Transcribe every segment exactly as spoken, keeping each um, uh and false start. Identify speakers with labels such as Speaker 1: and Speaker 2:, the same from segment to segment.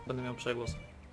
Speaker 1: będę miał przegłos.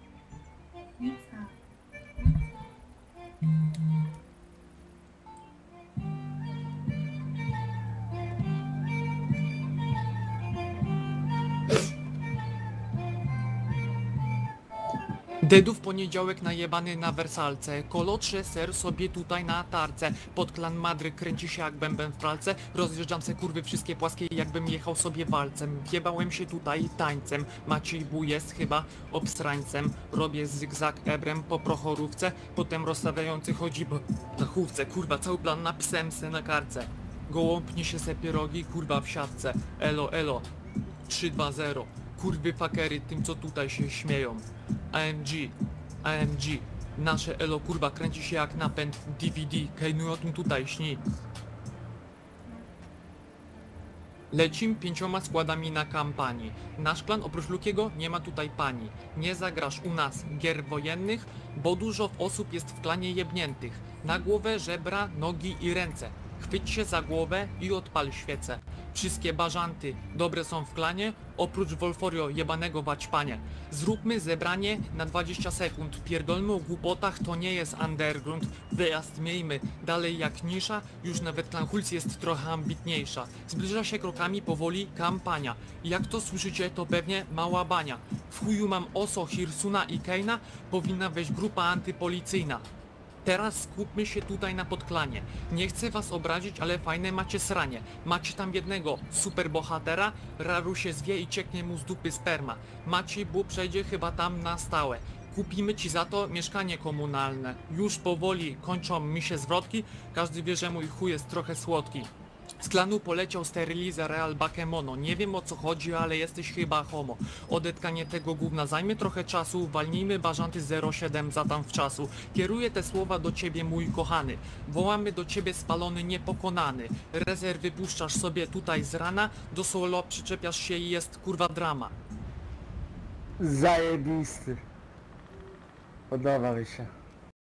Speaker 1: Dedu w poniedziałek najebany na wersalce. Kolotrze ser sobie tutaj na tarce. Pod klan Madry kręci się jak bęben w pralce. Rozjeżdżam se kurwy wszystkie płaskie, jakbym jechał sobie walcem. Wjebałem się tutaj tańcem. Maciej Bu jest chyba obstrańcem. Robię zygzak ebrem po prochorówce. Potem rozstawiający chodzi po dachówce. Kurwa, cały plan napisałem se na kartce. Gołąbnie się se pierogi, kurwa w siatce. Elo, elo. trzy dwa zero. Kurwy fakery tym co tutaj się śmieją. A M G, A M G, nasze elo kurwa kręci się jak napęd D V D, Kejnuj o tym tutaj śni. Lecim pięcioma składami na kampanii. Nasz klan oprócz Lukiego nie ma tutaj pani. Nie zagrasz u nas gier wojennych, bo dużo osób jest w klanie jebniętych. Na głowę, żebra, nogi i ręce. Chwyć się za głowę i odpal świecę. Wszystkie bażanty dobre są w klanie, oprócz Wolforio jebanego waćpanie. Zróbmy zebranie na dwadzieścia sekund. Pierdolmy o głupotach, to nie jest underground. Wyjazd miejmy dalej jak nisza, już nawet klan Hulc jest trochę ambitniejsza. Zbliża się krokami powoli kampania. Jak to słyszycie, to pewnie mała bania. W chuju mam Oso, Hirsuna i Keina, powinna wejść grupa antypolicyjna. Teraz skupmy się tutaj na podklanie. Nie chcę was obrazić, ale fajne macie sranie. Macie tam jednego superbohatera, Raru się zwie i cieknie mu z dupy sperma. Maciej Bu przejdzie chyba tam na stałe. Kupimy ci za to mieszkanie komunalne. Już powoli kończą mi się zwrotki, każdy wie, że mój chuj jest trochę słodki. Z klanu poleciał steryliza Real Bakemono. Nie wiem o co chodzi, ale jesteś chyba homo. Odetkanie tego gówna zajmie trochę czasu. Walnijmy bażanty zero siedem za tam w czasu. Kieruję te słowa do ciebie, mój kochany. Wołamy do ciebie spalony, niepokonany. Rezerwy puszczasz sobie tutaj z rana. Do solo przyczepiasz się i jest kurwa drama.
Speaker 2: Zajebisty. Podoba mi się.